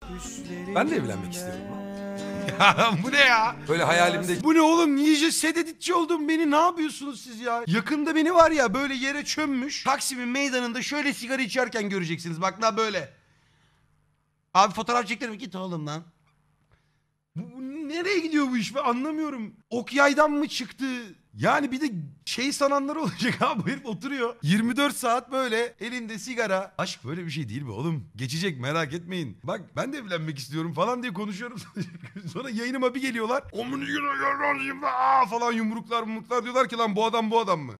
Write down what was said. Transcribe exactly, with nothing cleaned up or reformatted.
Ben de evlenmek istiyorum lan. Ya bu ne ya? Böyle hayalimde. Bu ne oğlum? Niye sededitçi oldum beni? Ne yapıyorsunuz siz ya? Yakında beni var ya böyle yere çömmüş. Taksim'in meydanında şöyle sigara içerken göreceksiniz. Bak la böyle. Abi fotoğraf çekelim. Git oğlum lan. Bu, bu nereye gidiyor bu iş? Ben anlamıyorum. Ok yaydan mı çıktı? Yani bir de şey sananlar olacak abi. Bu herif oturuyor. yirmi dört saat böyle elinde sigara. Aşk böyle bir şey değil mi oğlum? Geçecek, merak etmeyin. Bak ben de evlenmek istiyorum falan diye konuşuyorum. Sonra yayınıma bir geliyorlar. Omunu aa falan yumruklar yumruklar diyorlar ki lan bu adam bu adam mı?